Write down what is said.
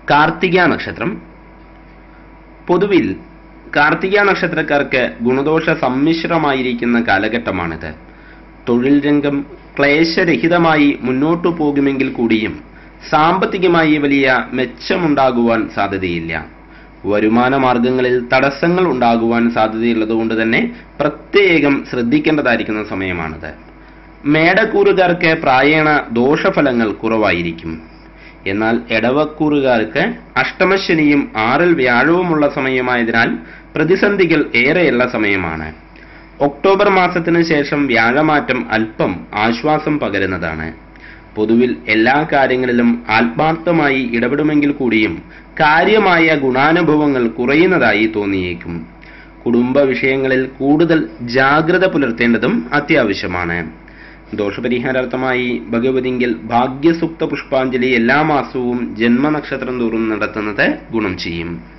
കാർത്തിക നക്ഷത്രം. പൊതുവിൽ കാർത്തിക നക്ഷത്രക്കാർക്ക് ഗുണദോഷ സമ്മിശ്രമായിരിക്കുന്ന കാലഘട്ടമാണിത്. തൊഴിൽ രംഗം ക്ലേശരഹിതമായി മുന്നോട്ടു പോകുമെങ്കിൽ കൂടിയും സാമ്പത്തികമായി വലിയ മെച്ചമുണ്ടാകുവാൻ സാധ്യതയില്ല. വരുമാന മാർഗങ്ങളിൽ തടസ്സങ്ങൾ ഉണ്ടാകുവാൻ സാധ്യതയുള്ളതുകൊണ്ട് തന്നെ പ്രത്യേകം ശ്രദ്ധിക്കേണ്ടതായിരിക്കുന്ന സമയമാണിത്. മേടക്കൂറുകാർക്ക് പ്രായേണ ദോഷഫലങ്ങൾ കുറവായിരിക്കും. എന്നാൽ എടവക്കൂറുകാർക്ക് അഷ്ടമശനിയും 6-ൽ വ്യാഴവുമുള്ള സമയമായതിനാൽ പ്രതിസന്ധികൾ ഏറെയുള്ള സമയമാണ്. ഒക്ടോബർ മാസത്തിന് ശേഷം വ്യാഴമാറ്റം അല്പം ആശ്വാസം പകരുന്നതാണ്. പൊതുവിൽ എല്ലാ കാര്യങ്ങളിലും ആത്മാർത്ഥമായി ഇടപെടുമെങ്കിൽ കൂടിയും കാര്യമായ ഗുണാനുഭവങ്ങൾ കുറയുന്നതായി തോന്നിയേക്കും. കുടുംബ വിഷയങ്ങളിൽ കൂടുതൽ ജാഗ്രത പുലർത്തേണ്ടതും അത്യാവശ്യമാണ്. ദോഷപരിഹാരാർത്ഥമായി ഭഗവതിങ്കിൽ ഭാഗ്യസൂക്ത പുഷ്പാഞ്ജലി എല്ലാ മാസവും ജന്മനക്ഷത്രം തോറും നടത്തുന്നത് ഗുണം ചെയ്യും.